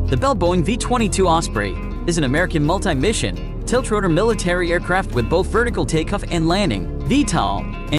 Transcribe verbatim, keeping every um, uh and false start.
The Bell Boeing V twenty-two Osprey is an American multi-mission, tilt-rotor military aircraft with both vertical takeoff and landing, V TOL,